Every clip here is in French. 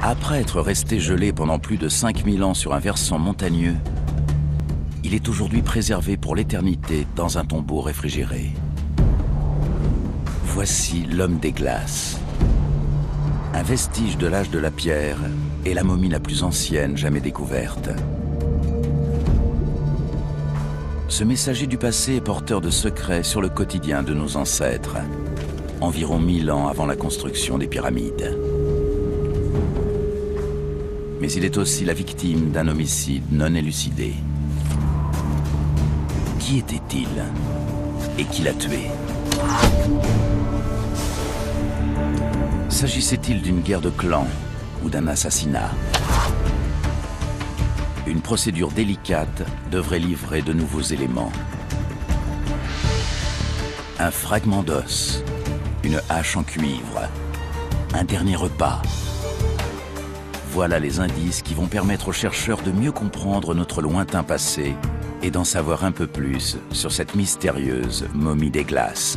Après être resté gelé pendant plus de 5000 ans sur un versant montagneux, il est aujourd'hui préservé pour l'éternité dans un tombeau réfrigéré. Voici l'homme des glaces. Un vestige de l'âge de la pierre et la momie la plus ancienne jamais découverte. Ce messager du passé est porteur de secrets sur le quotidien de nos ancêtres, environ 1000 ans avant la construction des pyramides. Mais il est aussi la victime d'un homicide non élucidé. Qui était-il et qui l'a tué? S'agissait-il d'une guerre de clans ou d'un assassinat? Une procédure délicate devrait livrer de nouveaux éléments. Un fragment d'os, une hache en cuivre, un dernier repas. Voilà les indices qui vont permettre aux chercheurs de mieux comprendre notre lointain passé et d'en savoir un peu plus sur cette mystérieuse momie des glaces.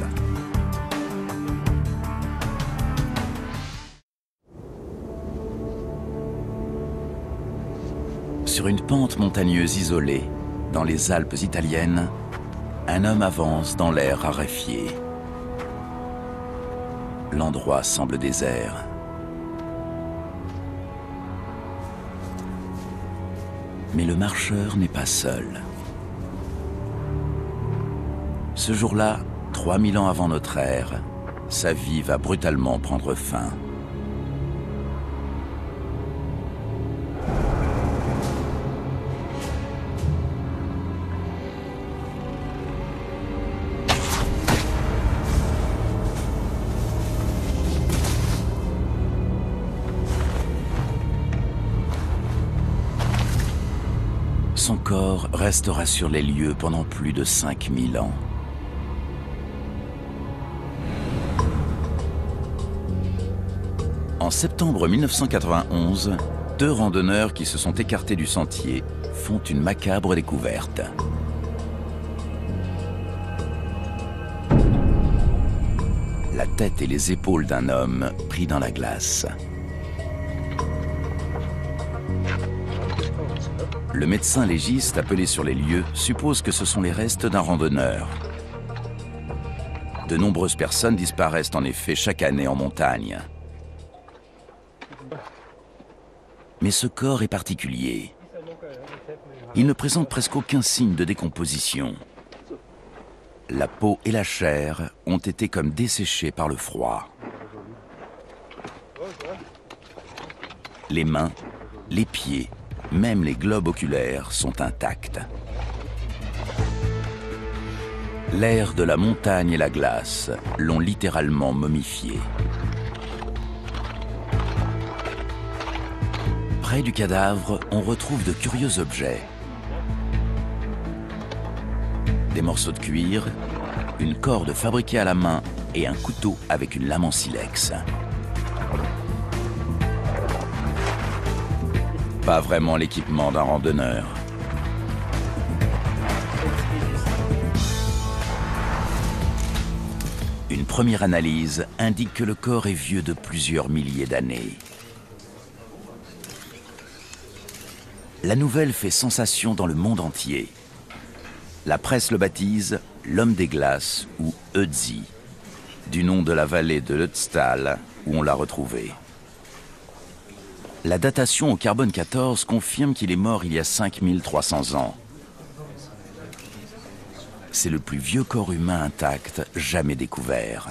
Sur une pente montagneuse isolée, dans les Alpes italiennes, un homme avance dans l'air raréfié. L'endroit semble désert. Mais le marcheur n'est pas seul. Ce jour-là, 3000 ans avant notre ère, sa vie va brutalement prendre fin. Son corps restera sur les lieux pendant plus de 5000 ans. En septembre 1991, 2 randonneurs qui se sont écartés du sentier font une macabre découverte. La tête et les épaules d'un homme pris dans la glace. Le médecin légiste appelé sur les lieux suppose que ce sont les restes d'un randonneur. De nombreuses personnes disparaissent en effet chaque année en montagne. Mais ce corps est particulier. Il ne présente presque aucun signe de décomposition. La peau et la chair ont été comme desséchées par le froid. Les mains, les pieds, même les globes oculaires sont intacts. L'air de la montagne et la glace l'ont littéralement momifié. Près du cadavre, on retrouve de curieux objets. Des morceaux de cuir, une corde fabriquée à la main et un couteau avec une lame en silex. Pas vraiment l'équipement d'un randonneur. Une première analyse indique que le corps est vieux de plusieurs milliers d'années. La nouvelle fait sensation dans le monde entier. La presse le baptise l'homme des glaces ou Ötzi, du nom de la vallée de l'Ötztal où on l'a retrouvé. La datation au carbone 14 confirme qu'il est mort il y a 5300 ans. C'est le plus vieux corps humain intact jamais découvert.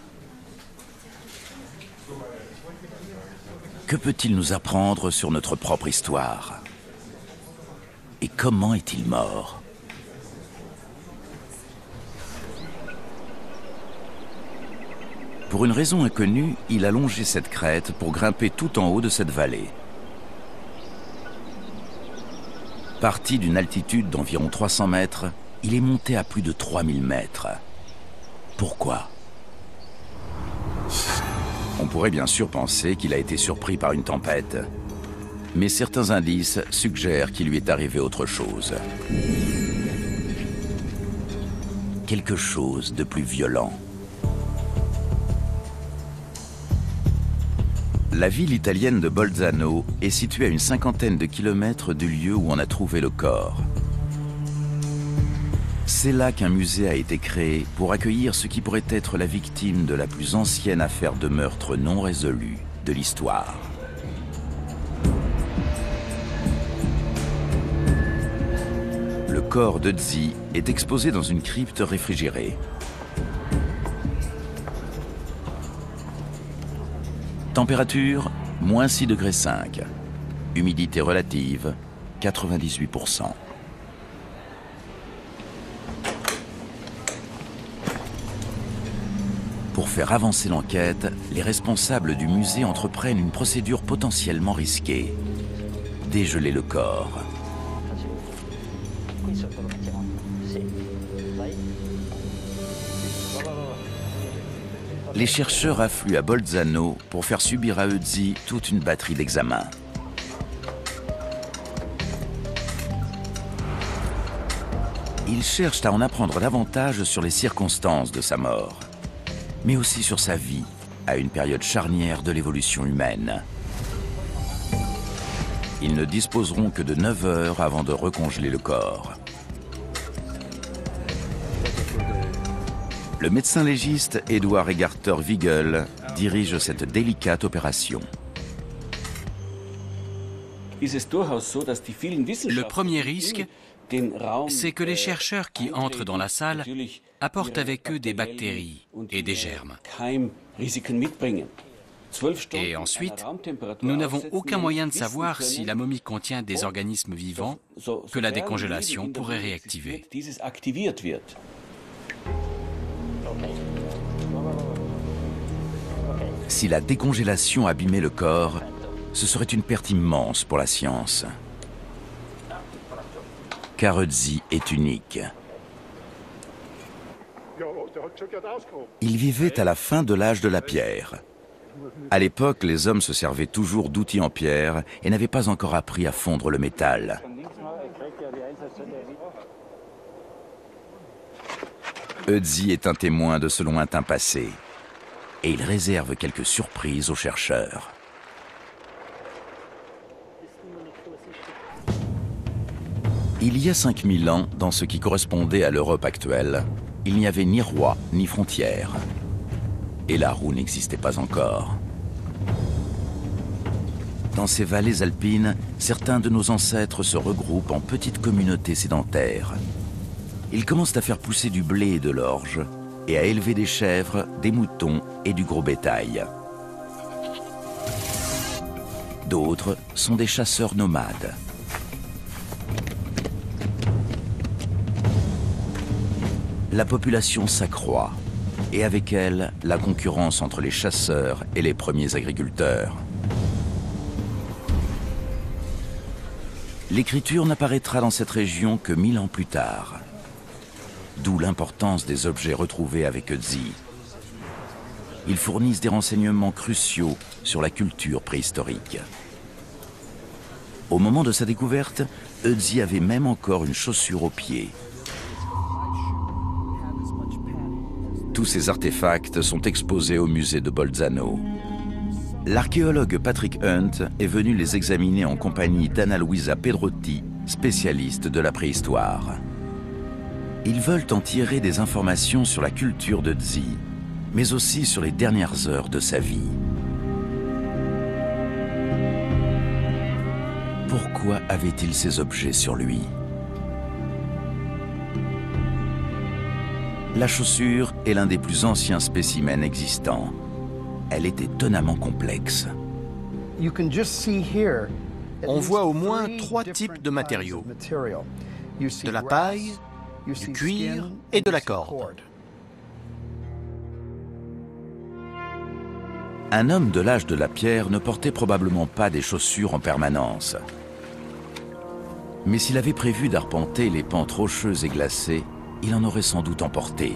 Que peut-il nous apprendre sur notre propre histoire? Et comment est-il mort? Pour une raison inconnue, il a longé cette crête pour grimper tout en haut de cette vallée. Parti d'une altitude d'environ 300 mètres, il est monté à plus de 3000 mètres. Pourquoi? On pourrait bien sûr penser qu'il a été surpris par une tempête. Mais certains indices suggèrent qu'il lui est arrivé autre chose. Quelque chose de plus violent. La ville italienne de Bolzano est située à une cinquantaine de kilomètres du lieu où on a trouvé le corps. C'est là qu'un musée a été créé pour accueillir ce qui pourrait être la victime de la plus ancienne affaire de meurtre non résolue de l'histoire. Le corps d'Ötzi est exposé dans une crypte réfrigérée. Température, moins 6,5 degrés. Humidité relative, 98%. Pour faire avancer l'enquête, les responsables du musée entreprennent une procédure potentiellement risquée. Dégeler le corps. Les chercheurs affluent à Bolzano pour faire subir à Ötzi toute une batterie d'examens. Ils cherchent à en apprendre davantage sur les circonstances de sa mort, mais aussi sur sa vie, à une période charnière de l'évolution humaine. Ils ne disposeront que de 9 heures avant de recongeler le corps. Le médecin légiste Eduard Egarter-Wiegel dirige cette délicate opération. Le premier risque, c'est que les chercheurs qui entrent dans la salle apportent avec eux des bactéries et des germes. Et ensuite, nous n'avons aucun moyen de savoir si la momie contient des organismes vivants que la décongélation pourrait réactiver. Si la décongélation abîmait le corps, ce serait une perte immense pour la science. Car Ötzi est unique. Il vivait à la fin de l'âge de la pierre. À l'époque, les hommes se servaient toujours d'outils en pierre et n'avaient pas encore appris à fondre le métal. Ötzi est un témoin de ce lointain passé. Et il réserve quelques surprises aux chercheurs. Il y a 5000 ans, dans ce qui correspondait à l'Europe actuelle, il n'y avait ni roi ni frontières. Et la roue n'existait pas encore. Dans ces vallées alpines, certains de nos ancêtres se regroupent en petites communautés sédentaires. Ils commencent à faire pousser du blé et de l'orge, et à élever des chèvres, des moutons et du gros bétail. D'autres sont des chasseurs nomades. La population s'accroît, et avec elle, la concurrence entre les chasseurs et les premiers agriculteurs. L'écriture n'apparaîtra dans cette région que 1000 ans plus tard. D'où l'importance des objets retrouvés avec Ötzi. Ils fournissent des renseignements cruciaux sur la culture préhistorique. Au moment de sa découverte, Ötzi avait même encore une chaussure au pied. Tous ces artefacts sont exposés au musée de Bolzano. L'archéologue Patrick Hunt est venu les examiner en compagnie d'Anna Luisa Pedrotti, spécialiste de la préhistoire. Ils veulent en tirer des informations sur la culture d'Ötzi, mais aussi sur les dernières heures de sa vie. Pourquoi avait-il ces objets sur lui? La chaussure est l'un des plus anciens spécimens existants. Elle est étonnamment complexe. On voit au moins 3 types de matériaux. De la paille, du cuir et de la corde. Un homme de l'âge de la pierre ne portait probablement pas des chaussures en permanence. Mais s'il avait prévu d'arpenter les pentes rocheuses et glacées, il en aurait sans doute emporté.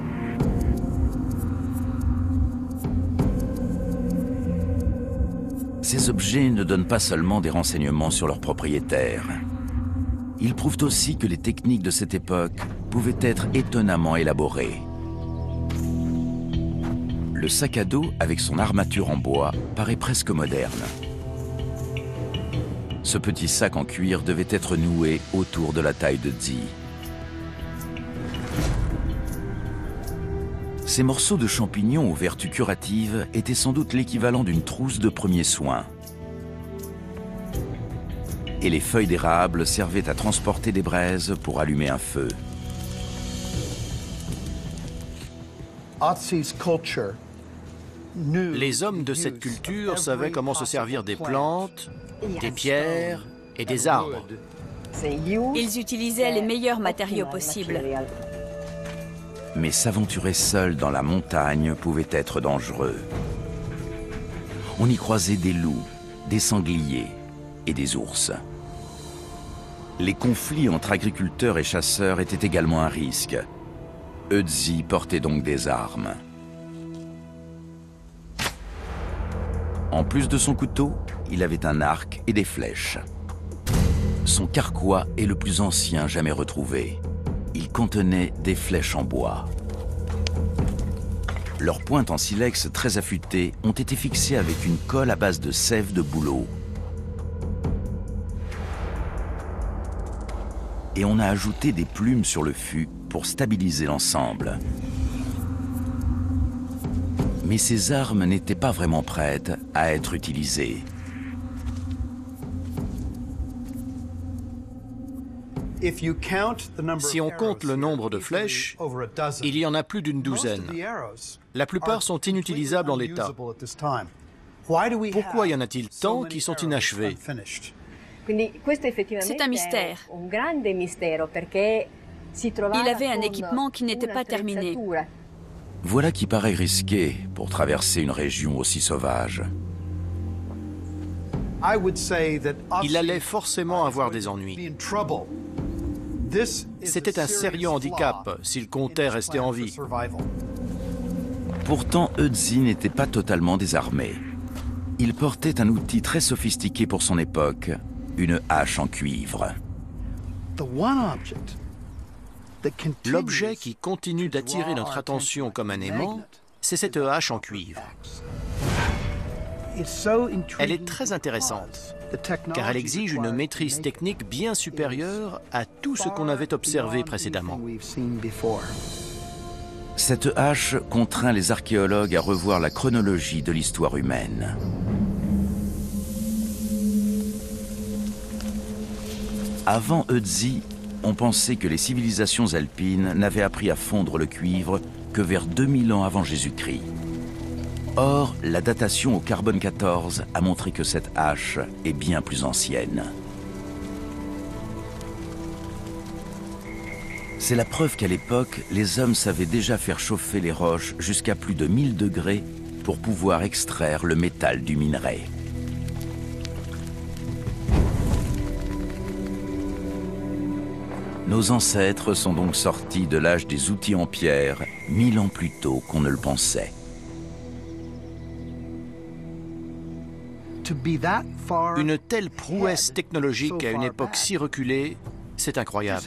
Ces objets ne donnent pas seulement des renseignements sur leurs propriétaires. Ils prouvent aussi que les techniques de cette époque pouvaient être étonnamment élaborées. Le sac à dos, avec son armature en bois, paraît presque moderne. Ce petit sac en cuir devait être noué autour de la taille de Zi. Ces morceaux de champignons aux vertus curatives étaient sans doute l'équivalent d'une trousse de premiers soins. Et les feuilles d'érable servaient à transporter des braises pour allumer un feu. Les hommes de cette culture savaient comment se servir des plantes, des pierres et des arbres. Ils utilisaient les meilleurs matériaux possibles. Mais s'aventurer seul dans la montagne pouvait être dangereux. On y croisait des loups, des sangliers et des ours. Les conflits entre agriculteurs et chasseurs étaient également un risque. Ötzi portait donc des armes. En plus de son couteau, il avait un arc et des flèches. Son carquois est le plus ancien jamais retrouvé. Il contenait des flèches en bois. Leurs pointes en silex très affûtées ont été fixées avec une colle à base de sève de bouleau. Et on a ajouté des plumes sur le fût pour stabiliser l'ensemble. Mais ces armes n'étaient pas vraiment prêtes à être utilisées. Si on compte le nombre de flèches, il y en a plus d'une douzaine. La plupart sont inutilisables en l'état. Pourquoi y en a-t-il tant qui sont inachevés? C'est un mystère. Il avait un équipement qui n'était pas terminé. Voilà qui paraît risqué pour traverser une région aussi sauvage. Il allait forcément avoir des ennuis. C'était un sérieux handicap s'il comptait rester en vie. Pourtant, Ötzi n'était pas totalement désarmé. Il portait un outil très sophistiqué pour son époque, une hache en cuivre. L'objet qui continue d'attirer notre attention comme un aimant, c'est cette hache en cuivre. Elle est très intéressante, car elle exige une maîtrise technique bien supérieure à tout ce qu'on avait observé précédemment. Cette hache contraint les archéologues à revoir la chronologie de l'histoire humaine. Avant Ötzi, on pensait que les civilisations alpines n'avaient appris à fondre le cuivre que vers 2000 ans avant Jésus-Christ. Or, la datation au carbone 14 a montré que cette hache est bien plus ancienne. C'est la preuve qu'à l'époque, les hommes savaient déjà faire chauffer les roches jusqu'à plus de 1000 degrés pour pouvoir extraire le métal du minerai. Nos ancêtres sont donc sortis de l'âge des outils en pierre 1000 ans plus tôt qu'on ne le pensait. Une telle prouesse technologique à une époque si reculée, c'est incroyable.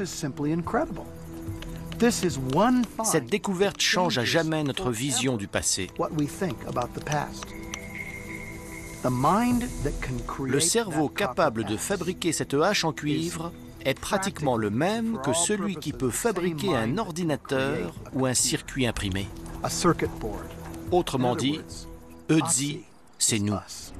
Cette découverte change à jamais notre vision du passé. Le cerveau capable de fabriquer cette hache en cuivre est pratiquement le même que celui qui peut fabriquer un ordinateur ou un circuit imprimé. Autrement dit, Ötzi, c'est nous.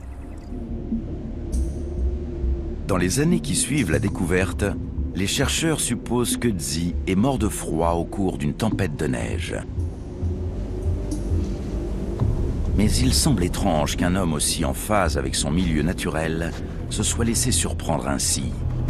Dans les années qui suivent la découverte, les chercheurs supposent qu'Ötzi est mort de froid au cours d'une tempête de neige. Mais il semble étrange qu'un homme aussi en phase avec son milieu naturel se soit laissé surprendre ainsi.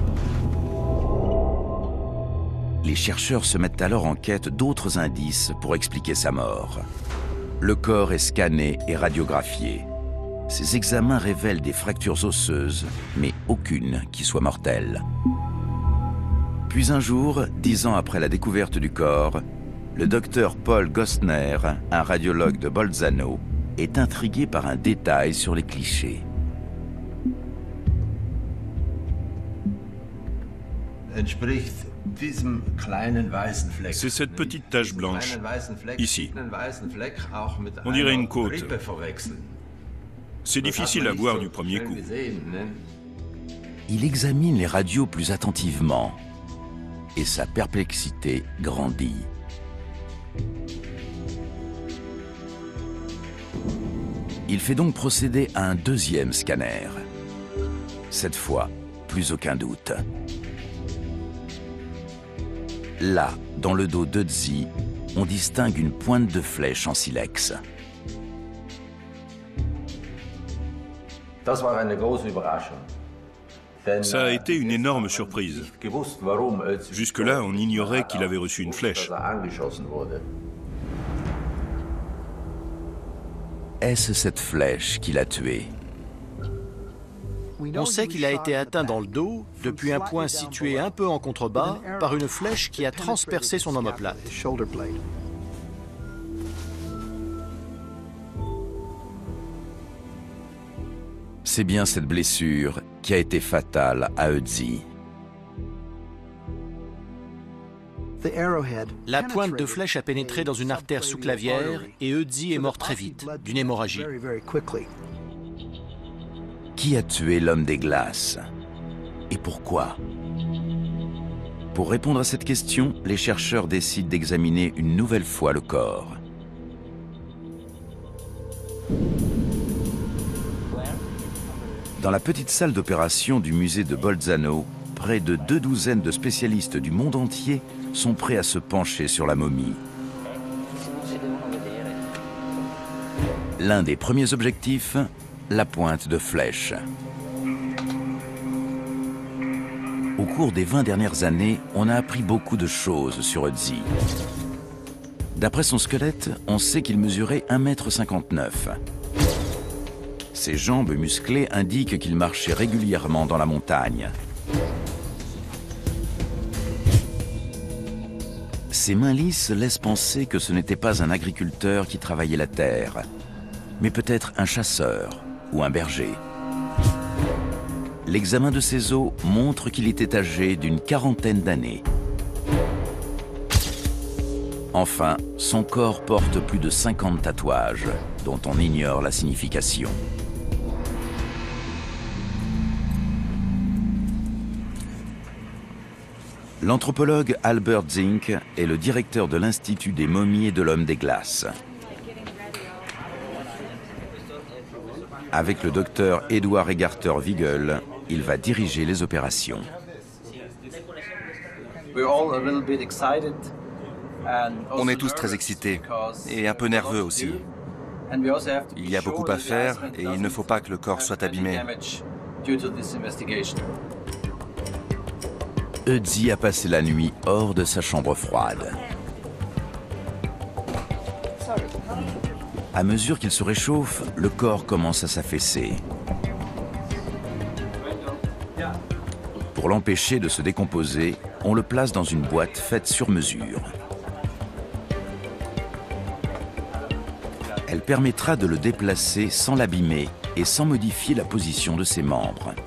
Les chercheurs se mettent alors en quête d'autres indices pour expliquer sa mort. Le corps est scanné et radiographié. Ces examens révèlent des fractures osseuses, mais aucune qui soit mortelle. Puis un jour, 10 ans après la découverte du corps, le docteur Paul Gostner, un radiologue de Bolzano, est intrigué par un détail sur les clichés. C'est cette petite tache blanche, ici. On dirait une côte. C'est difficile à voir du premier coup. Il examine les radios plus attentivement et sa perplexité grandit. Il fait donc procéder à un deuxième scanner. Cette fois, plus aucun doute. Là, dans le dos d'Ötzi, on distingue une pointe de flèche en silex. Ça a été une énorme surprise. Jusque-là, on ignorait qu'il avait reçu une flèche. Est-ce cette flèche qui l'a tué? On sait qu'il a été atteint dans le dos, depuis un point situé un peu en contrebas, par une flèche qui a transpercé son omoplate. C'est bien cette blessure qui a été fatale à Ötzi. La pointe de flèche a pénétré dans une artère sous-clavière et Ötzi est mort très vite, d'une hémorragie. Qui a tué l'homme des glaces? Et pourquoi? Pour répondre à cette question, les chercheurs décident d'examiner une nouvelle fois le corps. Dans la petite salle d'opération du musée de Bolzano, près de 2 douzaines de spécialistes du monde entier sont prêts à se pencher sur la momie. L'un des premiers objectifs, la pointe de flèche. Au cours des 20 dernières années, on a appris beaucoup de choses sur Ötzi. D'après son squelette, on sait qu'il mesurait 1,59 m. Ses jambes musclées indiquent qu'il marchait régulièrement dans la montagne. Ses mains lisses laissent penser que ce n'était pas un agriculteur qui travaillait la terre, mais peut-être un chasseur ou un berger. L'examen de ses os montre qu'il était âgé d'une quarantaine d'années. Enfin, son corps porte plus de 50 tatouages, dont on ignore la signification. L'anthropologue Albert Zink est le directeur de l'Institut des momies et de l'homme des glaces. Avec le docteur Edward Egarter-Wiegel, il va diriger les opérations. On est tous très excités et un peu nerveux aussi. Il y a beaucoup à faire et il ne faut pas que le corps soit abîmé. Ötzi a passé la nuit hors de sa chambre froide. À mesure qu'il se réchauffe, le corps commence à s'affaisser. Pour l'empêcher de se décomposer, on le place dans une boîte faite sur mesure. Elle permettra de le déplacer sans l'abîmer et sans modifier la position de ses membres.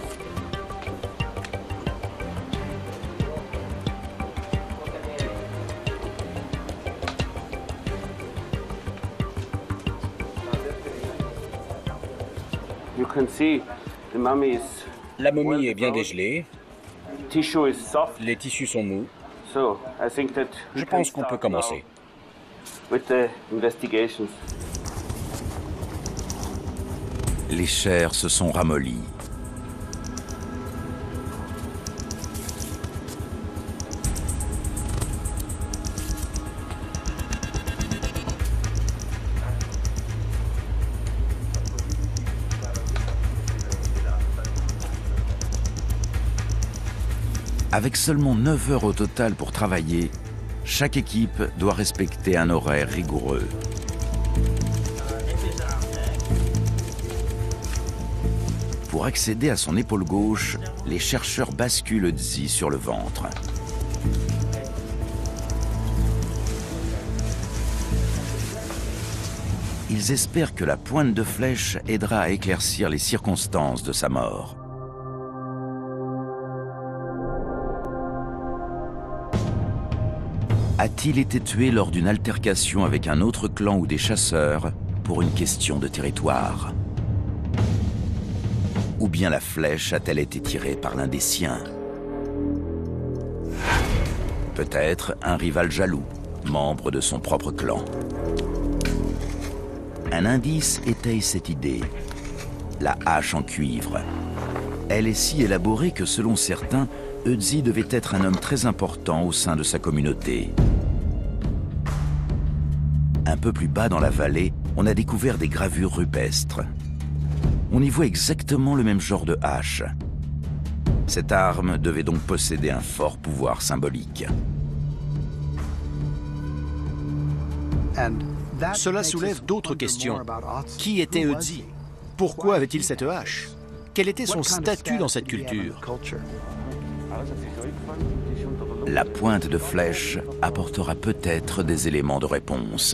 La momie est bien dégelée, les tissus sont mous. Je pense qu'on peut commencer. Les chairs se sont ramollies. Avec seulement 9 heures au total pour travailler, chaque équipe doit respecter un horaire rigoureux. Pour accéder à son épaule gauche, les chercheurs basculent Ötzi sur le ventre. Ils espèrent que la pointe de flèche aidera à éclaircir les circonstances de sa mort. A-t-il été tué lors d'une altercation avec un autre clan ou des chasseurs pour une question de territoire? Ou bien la flèche a-t-elle été tirée par l'un des siens? Peut-être un rival jaloux, membre de son propre clan. Un indice étaye cette idée. La hache en cuivre. Elle est si élaborée que selon certains, Ötzi devait être un homme très important au sein de sa communauté. Un peu plus bas dans la vallée, on a découvert des gravures rupestres. On y voit exactement le même genre de hache. Cette arme devait donc posséder un fort pouvoir symbolique. Cela soulève d'autres questions. Qui était Ötzi? Pourquoi avait-il cette hache? Quel était son statut dans cette culture? La pointe de flèche apportera peut-être des éléments de réponse.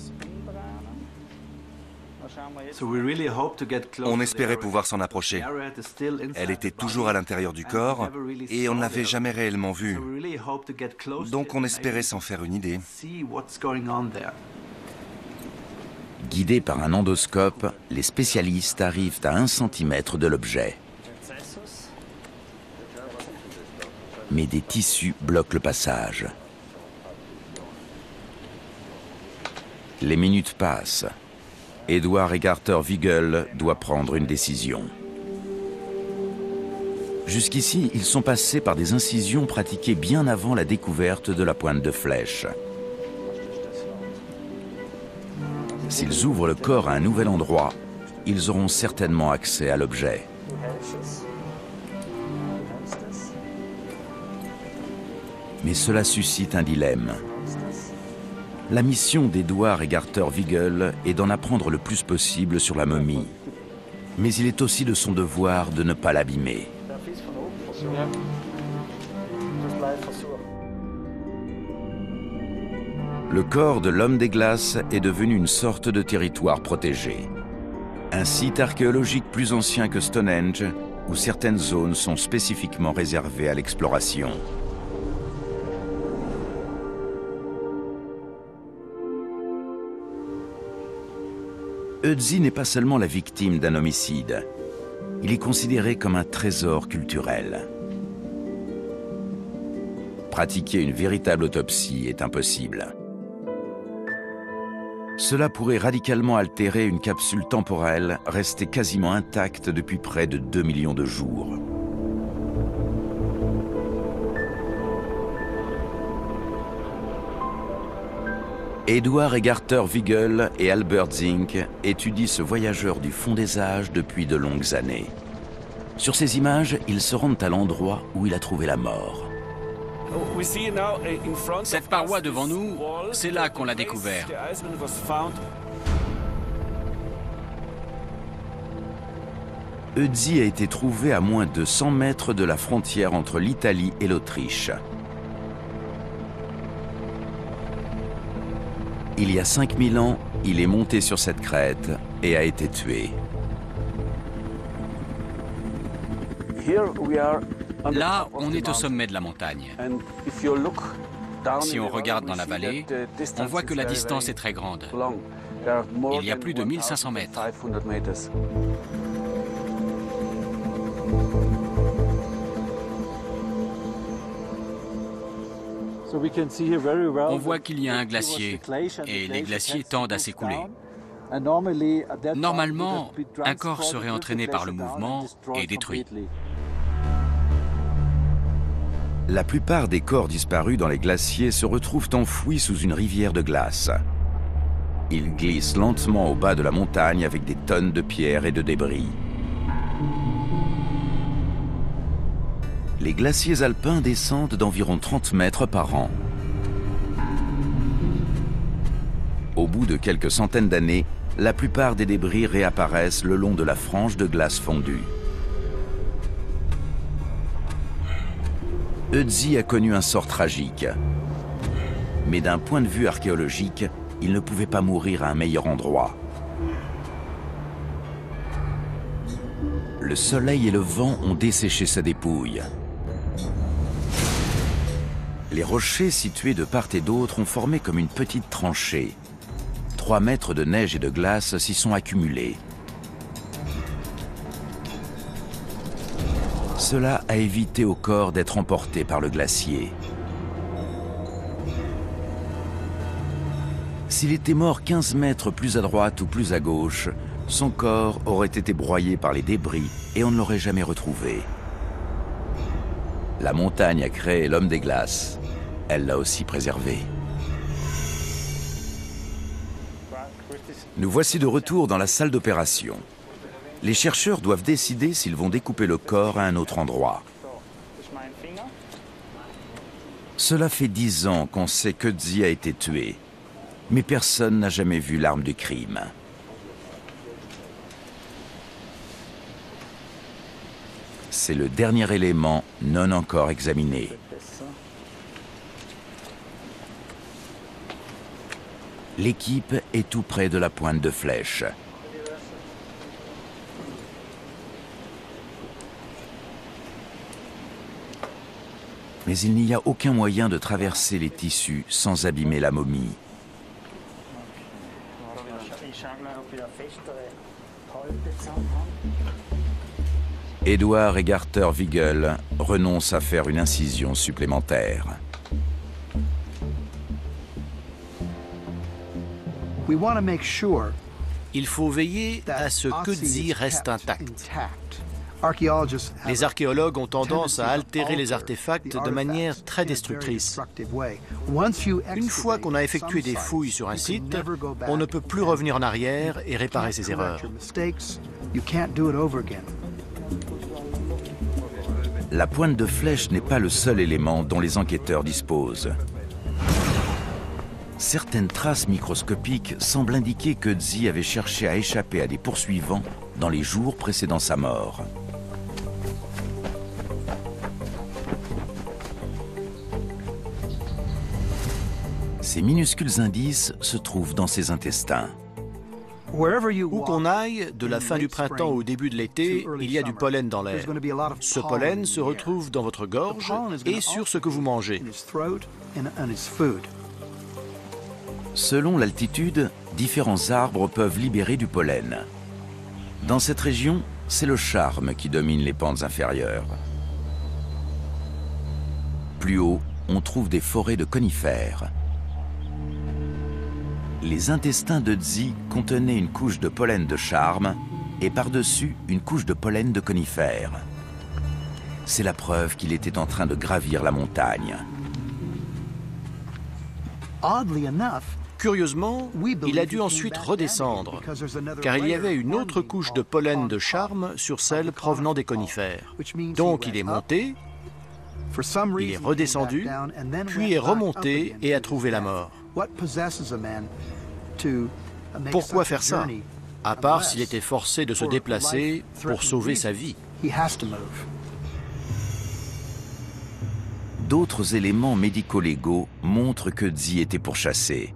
On espérait pouvoir s'en approcher. Elle était toujours à l'intérieur du corps et on ne l'avait jamais réellement vue. Donc on espérait s'en faire une idée. Guidés par un endoscope, les spécialistes arrivent à 1 centimètre de l'objet. Mais des tissus bloquent le passage. Les minutes passent. Edward Egarter-Wiegel doit prendre une décision. Jusqu'ici, ils sont passés par des incisions pratiquées bien avant la découverte de la pointe de flèche. S'ils ouvrent le corps à un nouvel endroit, ils auront certainement accès à l'objet. Mais cela suscite un dilemme. La mission d'Edward Egarter-Wiegel est d'en apprendre le plus possible sur la momie. Mais il est aussi de son devoir de ne pas l'abîmer. Le corps de l'homme des glaces est devenu une sorte de territoire protégé. Un site archéologique plus ancien que Stonehenge, où certaines zones sont spécifiquement réservées à l'exploration. Ötzi n'est pas seulement la victime d'un homicide. Il est considéré comme un trésor culturel. Pratiquer une véritable autopsie est impossible. Cela pourrait radicalement altérer une capsule temporelle restée quasiment intacte depuis près de 2 millions de jours. Edward Egarter-Wiegel et Albert Zink étudient ce voyageur du fond des âges depuis de longues années. Sur ces images, ils se rendent à l'endroit où il a trouvé la mort. Cette paroi devant nous, c'est là qu'on l'a découvert. Ötzi a été trouvé à moins de 100 mètres de la frontière entre l'Italie et l'Autriche. Il y a 5000 ans, il est monté sur cette crête et a été tué. Là, on est au sommet de la montagne. Si on regarde dans la vallée, on voit que la distance est très grande. Il y a plus de 1500 mètres. On voit qu'il y a un glacier et les glaciers tendent à s'écouler. Normalement, un corps serait entraîné par le mouvement et détruit. La plupart des corps disparus dans les glaciers se retrouvent enfouis sous une rivière de glace. Ils glissent lentement au bas de la montagne avec des tonnes de pierres et de débris. Les glaciers alpins descendent d'environ 30 mètres par an. Au bout de quelques centaines d'années, la plupart des débris réapparaissent le long de la frange de glace fondue. Ötzi a connu un sort tragique. Mais d'un point de vue archéologique, il ne pouvait pas mourir à un meilleur endroit. Le soleil et le vent ont desséché sa dépouille. Les rochers situés de part et d'autre ont formé comme une petite tranchée. 3 mètres de neige et de glace s'y sont accumulés. Cela a évité au corps d'être emporté par le glacier. S'il était mort 15 mètres plus à droite ou plus à gauche, son corps aurait été broyé par les débris et on ne l'aurait jamais retrouvé. La montagne a créé l'homme des glaces. Elle l'a aussi préservé. Nous voici de retour dans la salle d'opération. Les chercheurs doivent décider s'ils vont découper le corps à un autre endroit. Cela fait 10 ans qu'on sait que Ötzi a été tué, mais personne n'a jamais vu l'arme du crime. C'est le dernier élément non encore examiné. L'équipe est tout près de la pointe de flèche. Mais il n'y a aucun moyen de traverser les tissus sans abîmer la momie. Edward et Garter Wiegel renoncent à faire une incision supplémentaire. Il faut veiller à ce qu'Ötzi reste intact. Les archéologues ont tendance à altérer les artefacts de manière très destructrice. Une fois qu'on a effectué des fouilles sur un site, on ne peut plus revenir en arrière et réparer ses erreurs. La pointe de flèche n'est pas le seul élément dont les enquêteurs disposent. Certaines traces microscopiques semblent indiquer qu'Ötzi avait cherché à échapper à des poursuivants dans les jours précédant sa mort. Ces minuscules indices se trouvent dans ses intestins. Où qu'on aille, de la fin du printemps au début de l'été, il y a du pollen dans l'air. Ce pollen se retrouve dans votre gorge et sur ce que vous mangez. Selon l'altitude, différents arbres peuvent libérer du pollen. Dans cette région, c'est le charme qui domine les pentes inférieures. Plus haut, on trouve des forêts de conifères. Les intestins d'Ötzi contenaient une couche de pollen de charme et par-dessus une couche de pollen de conifères. C'est la preuve qu'il était en train de gravir la montagne. Curieusement, il a dû ensuite redescendre, car il y avait une autre couche de pollen de charme sur celle provenant des conifères. Donc il est monté, il est redescendu, puis est remonté et a trouvé la mort. Pourquoi faire ça? À part s'il était forcé de se déplacer pour sauver sa vie. D'autres éléments médico-légaux montrent qu'Ötzi était pourchassé.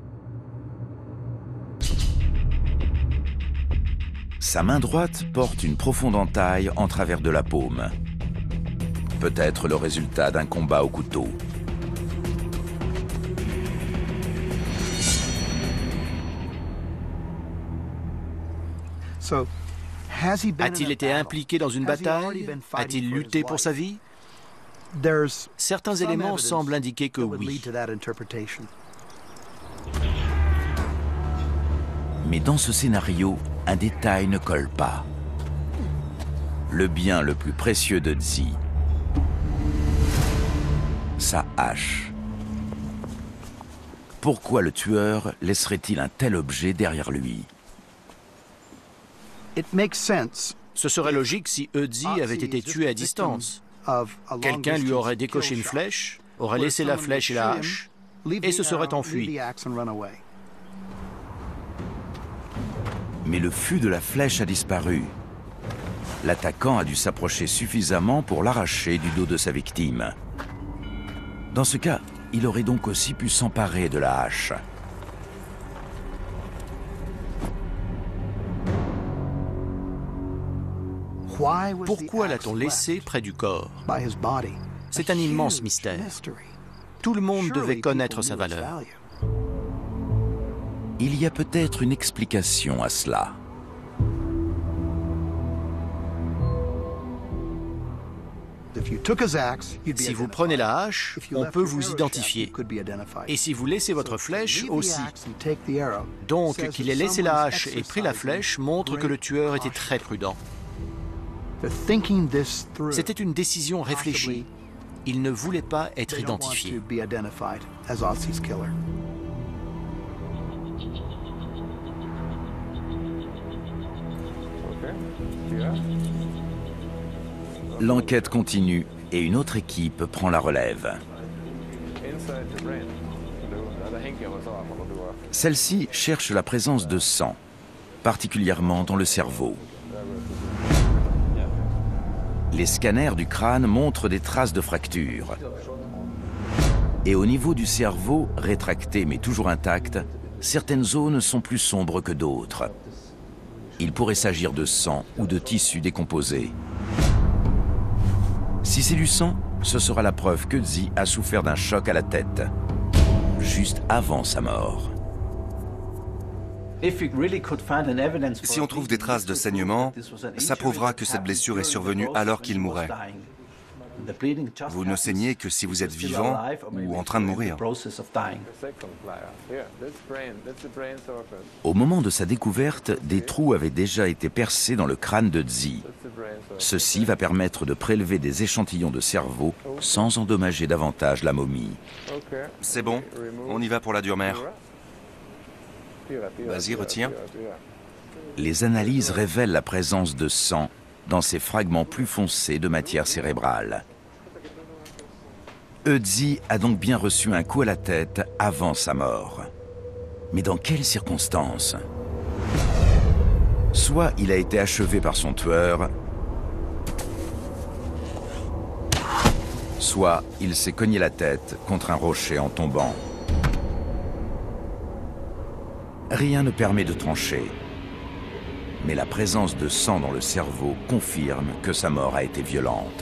Sa main droite porte une profonde entaille en travers de la paume. Peut-être le résultat d'un combat au couteau. A-t-il été impliqué dans une bataille? A-t-il lutté pour sa vie? Certains éléments semblent indiquer que oui. Mais dans ce scénario, un détail ne colle pas. Le bien le plus précieux d'Ötzi, sa hache. Pourquoi le tueur laisserait-il un tel objet derrière lui? Ce serait logique si Ötzi avait été tué à distance. Quelqu'un lui aurait décoché une flèche, aurait laissé la flèche et la hache, et se serait enfui. Mais le fût de la flèche a disparu. L'attaquant a dû s'approcher suffisamment pour l'arracher du dos de sa victime. Dans ce cas, il aurait donc aussi pu s'emparer de la hache. Pourquoi l'a-t-on laissé près du corps? C'est un immense mystère. Tout le monde devait connaître sa valeur. Il y a peut-être une explication à cela. Si vous prenez la hache, on peut vous identifier. Et si vous laissez votre flèche, aussi. Donc, qu'il ait laissé la hache et pris la flèche montre que le tueur était très prudent. C'était une décision réfléchie. Il ne voulait pas être identifié. L'enquête continue et une autre équipe prend la relève. Celle-ci cherche la présence de sang, particulièrement dans le cerveau. Les scanners du crâne montrent des traces de fractures. Et au niveau du cerveau, rétracté mais toujours intact, certaines zones sont plus sombres que d'autres. Il pourrait s'agir de sang ou de tissus décomposés. Si c'est du sang, ce sera la preuve que Ötzi a souffert d'un choc à la tête, juste avant sa mort. Si on trouve des traces de saignement, ça prouvera que cette blessure est survenue alors qu'il mourait. Vous ne saignez que si vous êtes vivant ou en train de mourir. Au moment de sa découverte, des trous avaient déjà été percés dans le crâne de Ötzi. Ceci va permettre de prélever des échantillons de cerveau sans endommager davantage la momie. C'est bon, on y va pour la dure-mère. Vas-y, retire. Les analyses révèlent la présence de sang dans ces fragments plus foncés de matière cérébrale. Ötzi a donc bien reçu un coup à la tête avant sa mort. Mais dans quelles circonstances? Soit il a été achevé par son tueur, soit il s'est cogné la tête contre un rocher en tombant. Rien ne permet de trancher. Mais la présence de sang dans le cerveau confirme que sa mort a été violente.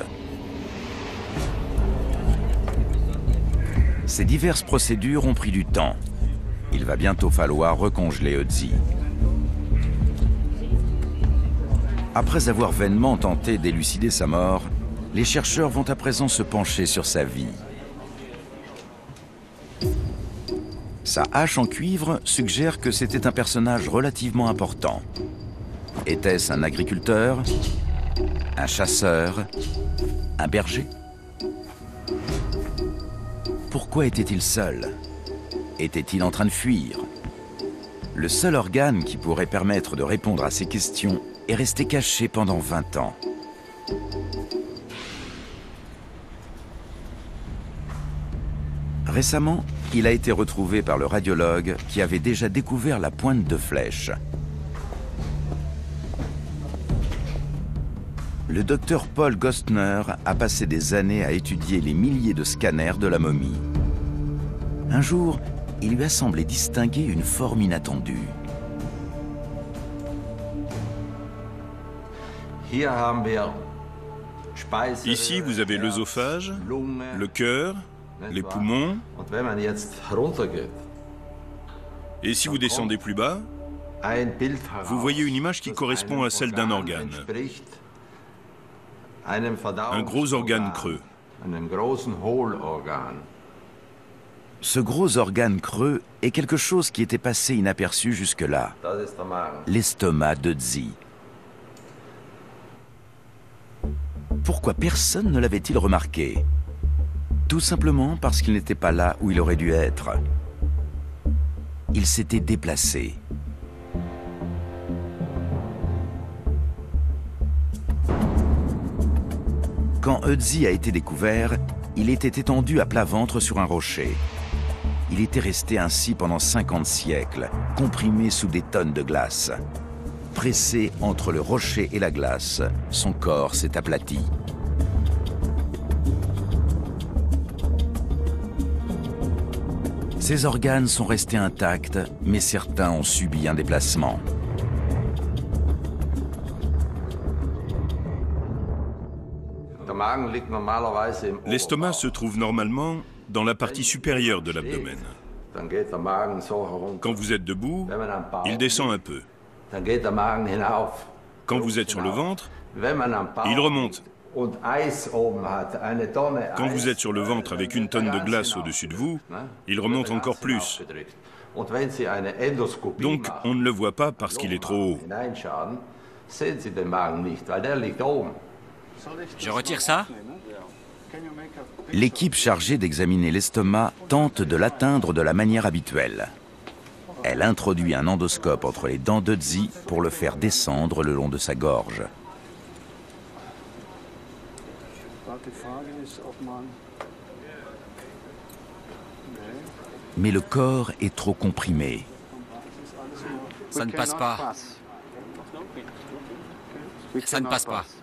Ces diverses procédures ont pris du temps. Il va bientôt falloir recongeler Ötzi. Après avoir vainement tenté d'élucider sa mort, les chercheurs vont à présent se pencher sur sa vie. Sa hache en cuivre suggère que c'était un personnage relativement important. Était-ce un agriculteur, un chasseur, un berger? Pourquoi était-il seul? Était-il en train de fuir? Le seul organe qui pourrait permettre de répondre à ces questions est resté caché pendant 20 ans. Récemment, il a été retrouvé par le radiologue qui avait déjà découvert la pointe de flèche. Le docteur Paul Gostner a passé des années à étudier les milliers de scanners de la momie. Un jour, il lui a semblé distinguer une forme inattendue. Ici, vous avez l'œsophage, le cœur, les poumons. Et si vous descendez plus bas, vous voyez une image qui correspond à celle d'un organe. Un gros organe creux. Ce gros organe creux est quelque chose qui était passé inaperçu jusque-là. L'estomac d'Ötzi. Pourquoi personne ne l'avait-il remarqué? Tout simplement parce qu'il n'était pas là où il aurait dû être. Il s'était déplacé. Quand Ötzi a été découvert, il était étendu à plat ventre sur un rocher. Il était resté ainsi pendant 50 siècles, comprimé sous des tonnes de glace. Pressé entre le rocher et la glace, son corps s'est aplati. Ses organes sont restés intacts, mais certains ont subi un déplacement. L'estomac se trouve normalement dans la partie supérieure de l'abdomen. Quand vous êtes debout, il descend un peu. Quand vous êtes sur le ventre, il remonte. Quand vous êtes sur le ventre avec une tonne de glace au-dessus de vous, il remonte encore plus. Donc, on ne le voit pas parce qu'il est trop haut. Je retire ça? L'équipe chargée d'examiner l'estomac tente de l'atteindre de la manière habituelle. Elle introduit un endoscope entre les dents d'Ötzi pour le faire descendre le long de sa gorge. Mais le corps est trop comprimé. Ça ne passe pas. Ça ne passe pas.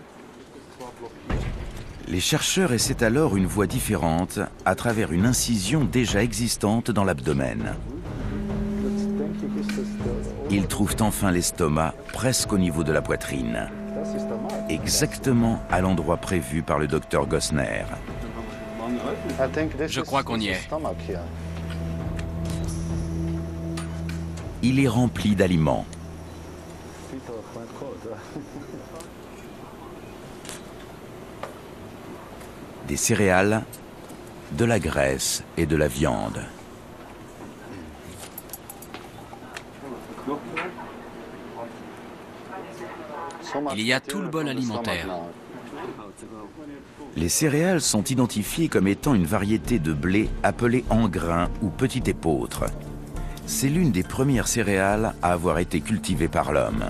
Les chercheurs essaient alors une voie différente à travers une incision déjà existante dans l'abdomen. Ils trouvent enfin l'estomac presque au niveau de la poitrine, exactement à l'endroit prévu par le docteur Gosner. Je crois qu'on y est. Il est rempli d'aliments. Des céréales, de la graisse et de la viande. Il y a tout le bol alimentaire. Les céréales sont identifiées comme étant une variété de blé appelée engrain ou petit épeautre. C'est l'une des premières céréales à avoir été cultivée par l'homme.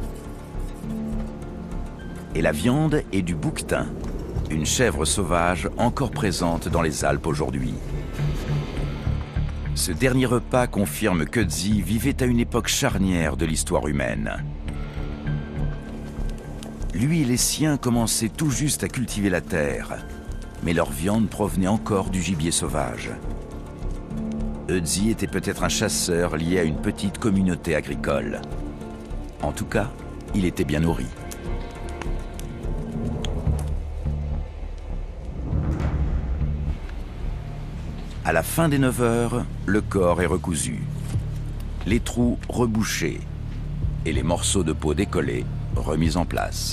Et la viande est du bouquetin, une chèvre sauvage encore présente dans les Alpes aujourd'hui. Ce dernier repas confirme qu'Ötzi vivait à une époque charnière de l'histoire humaine. Lui et les siens commençaient tout juste à cultiver la terre, mais leur viande provenait encore du gibier sauvage. Ötzi était peut-être un chasseur lié à une petite communauté agricole. En tout cas, il était bien nourri. À la fin des 9 heures, le corps est recousu, les trous rebouchés et les morceaux de peau décollés remis en place.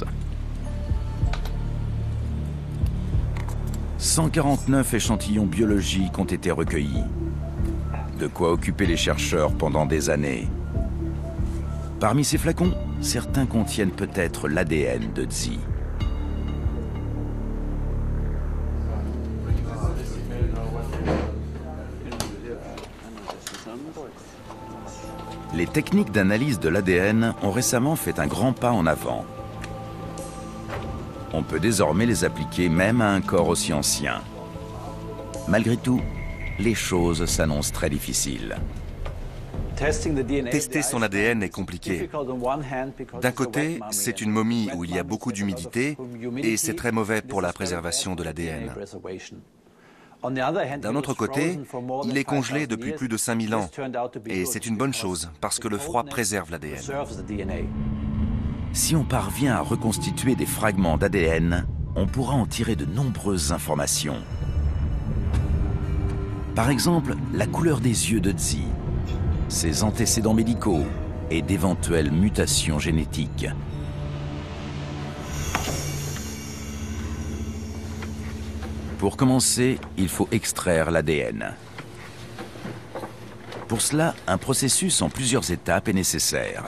149 échantillons biologiques ont été recueillis. De quoi occuper les chercheurs pendant des années. Parmi ces flacons, certains contiennent peut-être l'ADN d'Ötzi. Les techniques d'analyse de l'ADN ont récemment fait un grand pas en avant. On peut désormais les appliquer même à un corps aussi ancien. Malgré tout, les choses s'annoncent très difficiles. Tester son ADN est compliqué. D'un côté, c'est une momie où il y a beaucoup d'humidité et c'est très mauvais pour la préservation de l'ADN. D'un autre côté, il est congelé depuis plus de 5000 ans et c'est une bonne chose parce que le froid préserve l'ADN. Si on parvient à reconstituer des fragments d'ADN, on pourra en tirer de nombreuses informations. Par exemple, la couleur des yeux d'Ötzi, ses antécédents médicaux et d'éventuelles mutations génétiques. Pour commencer, il faut extraire l'ADN. Pour cela, un processus en plusieurs étapes est nécessaire.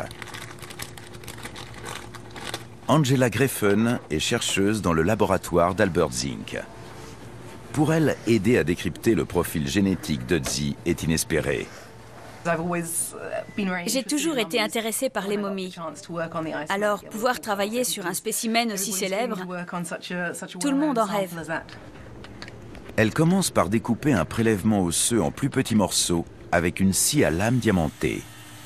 Angela Greffen est chercheuse dans le laboratoire d'Albert Zink. Pour elle, aider à décrypter le profil génétique d'Ötzi est inespéré. J'ai toujours été intéressée par les momies. Alors, pouvoir travailler sur un spécimen aussi célèbre, tout le monde en rêve. Elle commence par découper un prélèvement osseux en plus petits morceaux avec une scie à lame diamantée.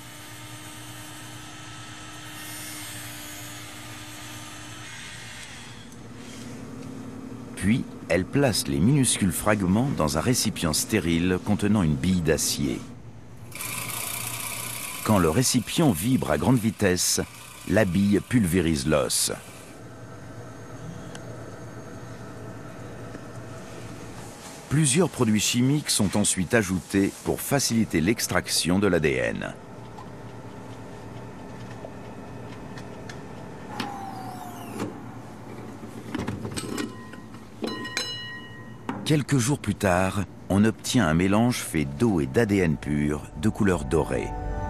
Puis, elle place les minuscules fragments dans un récipient stérile contenant une bille d'acier. Quand le récipient vibre à grande vitesse, la bille pulvérise l'os. Plusieurs produits chimiques sont ensuite ajoutés pour faciliter l'extraction de l'ADN. Quelques jours plus tard, on obtient un mélange fait d'eau et d'ADN pur de couleur dorée.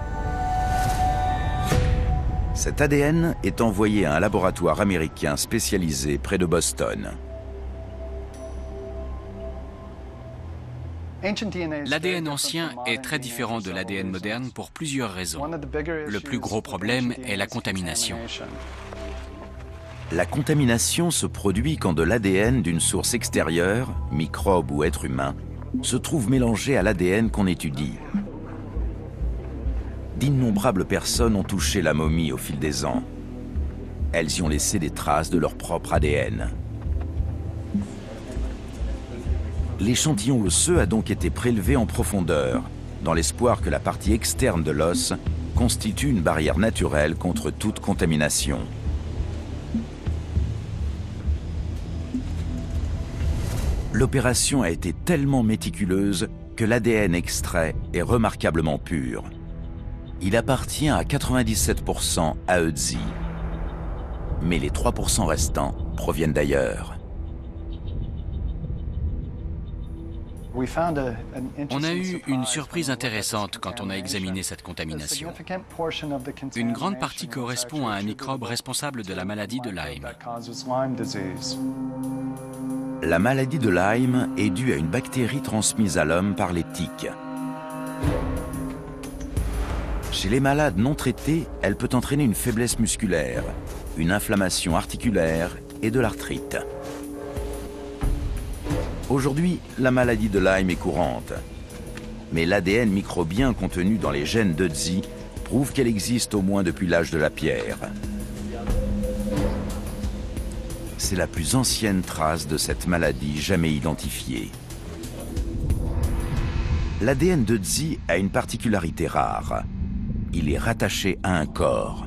Cet ADN est envoyé à un laboratoire américain spécialisé près de Boston. L'ADN ancien est très différent de l'ADN moderne pour plusieurs raisons. Le plus gros problème est la contamination. La contamination se produit quand de l'ADN d'une source extérieure, microbe ou être humain, se trouve mélangé à l'ADN qu'on étudie. D'innombrables personnes ont touché la momie au fil des ans. Elles y ont laissé des traces de leur propre ADN. L'échantillon osseux a donc été prélevé en profondeur, dans l'espoir que la partie externe de l'os constitue une barrière naturelle contre toute contamination. L'opération a été tellement méticuleuse que l'ADN extrait est remarquablement pur. Il appartient à 97% à Ötzi. Mais les 3% restants proviennent d'ailleurs. On a eu une surprise intéressante quand on a examiné cette contamination. Une grande partie correspond à un microbe responsable de la maladie de Lyme. La maladie de Lyme est due à une bactérie transmise à l'homme par les tiques. Chez les malades non traités, elle peut entraîner une faiblesse musculaire, une inflammation articulaire et de l'arthrite. Aujourd'hui, la maladie de Lyme est courante. Mais l'ADN microbien contenu dans les gènes d'Ötzi prouve qu'elle existe au moins depuis l'âge de la pierre. C'est la plus ancienne trace de cette maladie jamais identifiée. L'ADN d'Ötzi a une particularité rare. Il est rattaché à un corps.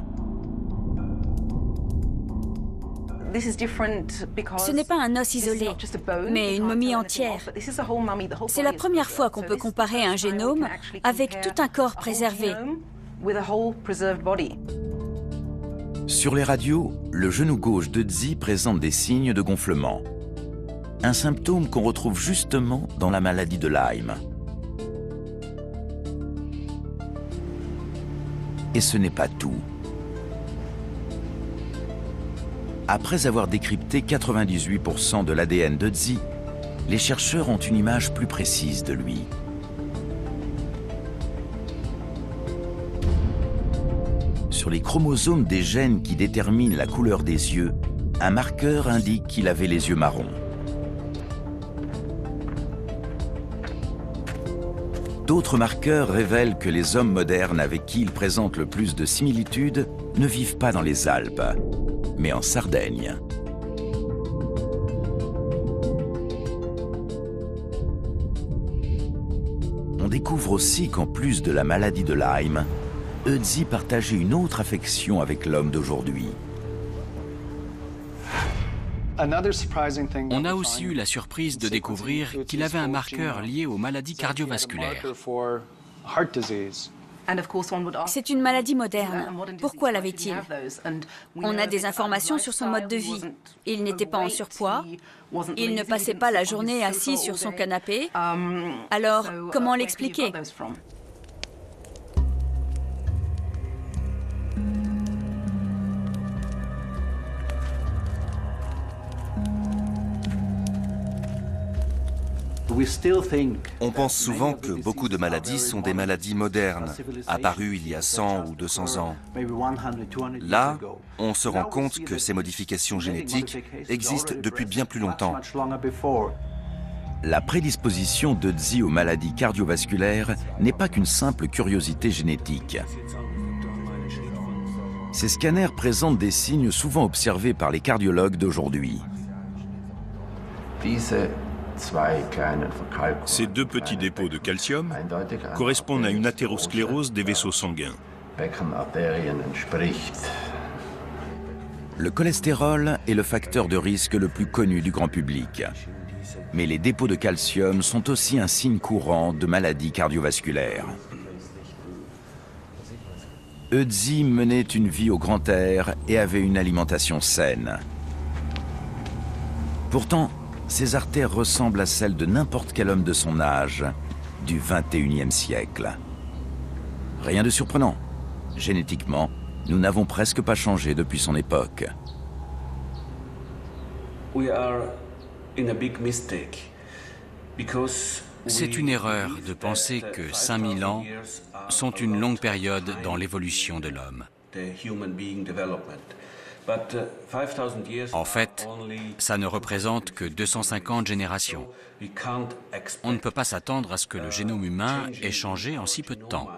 Ce n'est pas un os isolé, mais une momie entière. C'est la première fois qu'on peut comparer un génome avec tout un corps préservé. Sur les radios, le genou gauche d'Ötzi présente des signes de gonflement. Un symptôme qu'on retrouve justement dans la maladie de Lyme. Et ce n'est pas tout. Après avoir décrypté 98% de l'ADN d'Ötzi, les chercheurs ont une image plus précise de lui. Sur les chromosomes des gènes qui déterminent la couleur des yeux, un marqueur indique qu'il avait les yeux marrons. D'autres marqueurs révèlent que les hommes modernes avec qui il présente le plus de similitudes ne vivent pas dans les Alpes, mais en Sardaigne. On découvre aussi qu'en plus de la maladie de Lyme, Ötzi partageait une autre affection avec l'homme d'aujourd'hui. On a aussi eu la surprise de découvrir qu'il avait un marqueur lié aux maladies cardiovasculaires. C'est une maladie moderne. Pourquoi l'avait-il? On a des informations sur son mode de vie. Il n'était pas en surpoids. Il ne passait pas la journée assis sur son canapé. Alors, comment l'expliquer? On pense souvent que beaucoup de maladies sont des maladies modernes, apparues il y a 100 ou 200 ans. Là, on se rend compte que ces modifications génétiques existent depuis bien plus longtemps. La prédisposition d'Ötzi aux maladies cardiovasculaires n'est pas qu'une simple curiosité génétique. Ces scanners présentent des signes souvent observés par les cardiologues d'aujourd'hui. Ces deux petits dépôts de calcium correspondent à une athérosclérose des vaisseaux sanguins. Le cholestérol est le facteur de risque le plus connu du grand public. Mais les dépôts de calcium sont aussi un signe courant de maladies cardiovasculaires. Ötzi menait une vie au grand air et avait une alimentation saine. Pourtant, ses artères ressemblent à celles de n'importe quel homme de son âge du XXIe siècle. Rien de surprenant. Génétiquement, nous n'avons presque pas changé depuis son époque. C'est une erreur de penser que 5000 ans sont une longue période dans l'évolution de l'homme. En fait, ça ne représente que 250 générations. On ne peut pas s'attendre à ce que le génome humain ait changé en si peu de temps.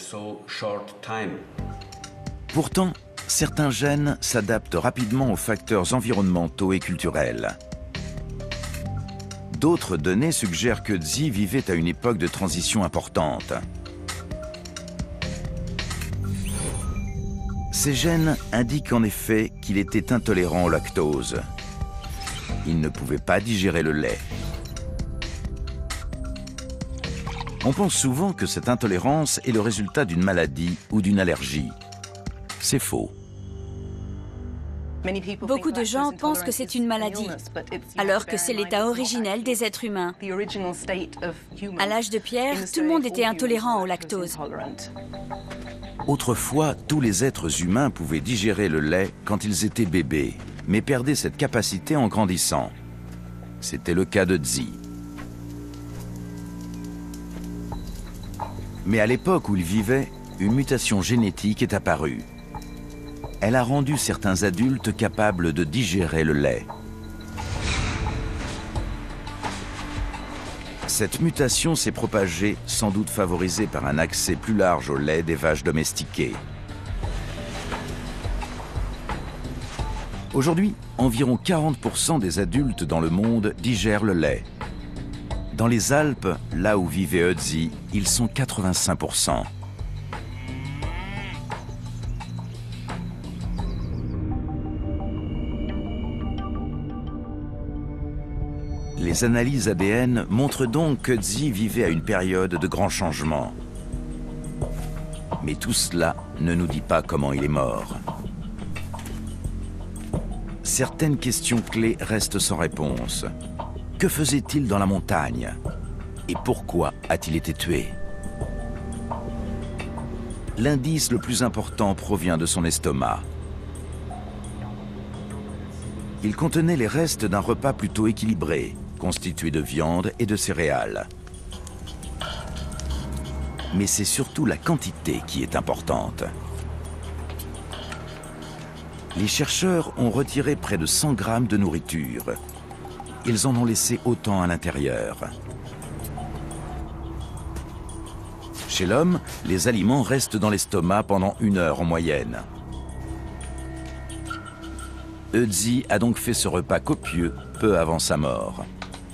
Pourtant, certains gènes s'adaptent rapidement aux facteurs environnementaux et culturels. D'autres données suggèrent que Ötzi vivait à une époque de transition importante. Ces gènes indiquent en effet qu'il était intolérant au lactose. Il ne pouvait pas digérer le lait. On pense souvent que cette intolérance est le résultat d'une maladie ou d'une allergie. C'est faux. Beaucoup de gens pensent que c'est une maladie, alors que c'est l'état originel des êtres humains. À l'âge de pierre, tout le monde était intolérant au lactose. Autrefois, tous les êtres humains pouvaient digérer le lait quand ils étaient bébés, mais perdaient cette capacité en grandissant. C'était le cas d'Ötzi. Mais à l'époque où il vivait, une mutation génétique est apparue. Elle a rendu certains adultes capables de digérer le lait. Cette mutation s'est propagée, sans doute favorisée par un accès plus large au lait des vaches domestiquées. Aujourd'hui, environ 40% des adultes dans le monde digèrent le lait. Dans les Alpes, là où vivait Ötzi, ils sont 85%. Les analyses ADN montrent donc qu'Ötzi vivait à une période de grands changements. Mais tout cela ne nous dit pas comment il est mort. Certaines questions clés restent sans réponse. Que faisait-il dans la montagne? Et pourquoi a-t-il été tué? L'indice le plus important provient de son estomac. Il contenait les restes d'un repas plutôt équilibré, constitué de viande et de céréales. Mais c'est surtout la quantité qui est importante. Les chercheurs ont retiré près de 100 grammes de nourriture. Ils en ont laissé autant à l'intérieur. Chez l'homme, les aliments restent dans l'estomac pendant 1 heure en moyenne. Ötzi a donc fait ce repas copieux peu avant sa mort.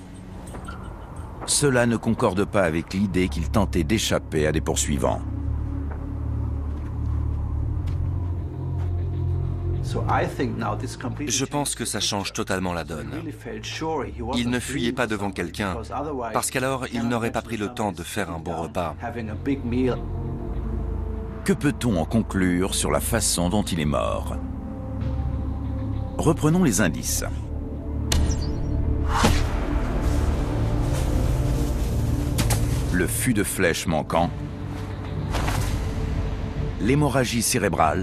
Cela ne concorde pas avec l'idée qu'il tentait d'échapper à des poursuivants. Je pense que ça change totalement la donne. Il ne fuyait pas devant quelqu'un, parce qu'alors il n'aurait pas pris le temps de faire un bon repas. Que peut-on en conclure sur la façon dont il est mort? Reprenons les indices. Le fût de flèche manquant, l'hémorragie cérébrale,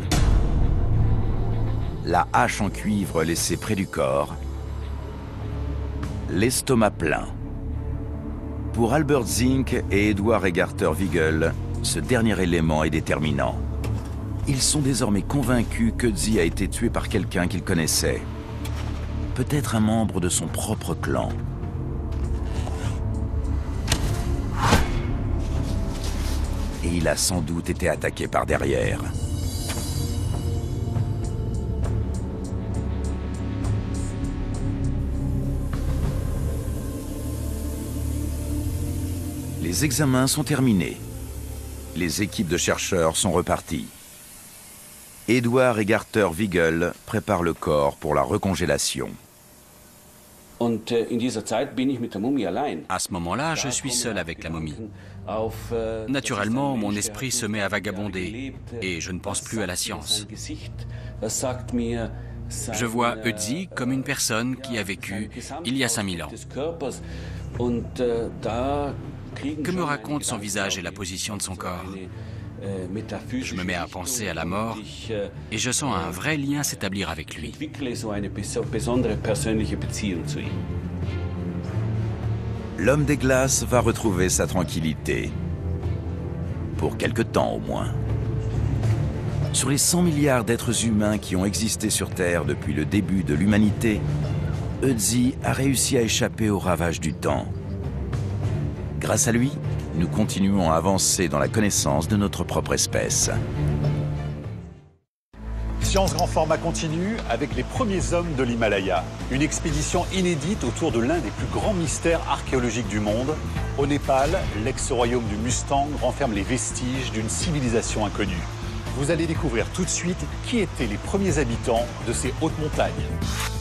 la hache en cuivre laissée près du corps, l'estomac plein. Pour Albert Zink et Edward Egarter-Wiegel, ce dernier élément est déterminant. Ils sont désormais convaincus qu'Ötzi a été tué par quelqu'un qu'ils connaissaient. Peut-être un membre de son propre clan. Et il a sans doute été attaqué par derrière. Les examens sont terminés. Les équipes de chercheurs sont reparties. Edward Egarter-Wiegel prépare le corps pour la recongélation. À ce moment-là, je suis seul avec la momie. Naturellement, mon esprit se met à vagabonder et je ne pense plus à la science. Je vois Ötzi comme une personne qui a vécu il y a 5000 ans. Que me raconte son visage et la position de son corps? Je me mets à penser à la mort et je sens un vrai lien s'établir avec lui. L'homme des glaces va retrouver sa tranquillité. Pour quelque temps au moins. Sur les 100 milliards d'êtres humains qui ont existé sur Terre depuis le début de l'humanité, Ötzi a réussi à échapper aux ravages du temps. Grâce à lui, nous continuons à avancer dans la connaissance de notre propre espèce. Science grand format continue avec les premiers hommes de l'Himalaya. Une expédition inédite autour de l'un des plus grands mystères archéologiques du monde. Au Népal, l'ex-royaume du Mustang renferme les vestiges d'une civilisation inconnue. Vous allez découvrir tout de suite qui étaient les premiers habitants de ces hautes montagnes.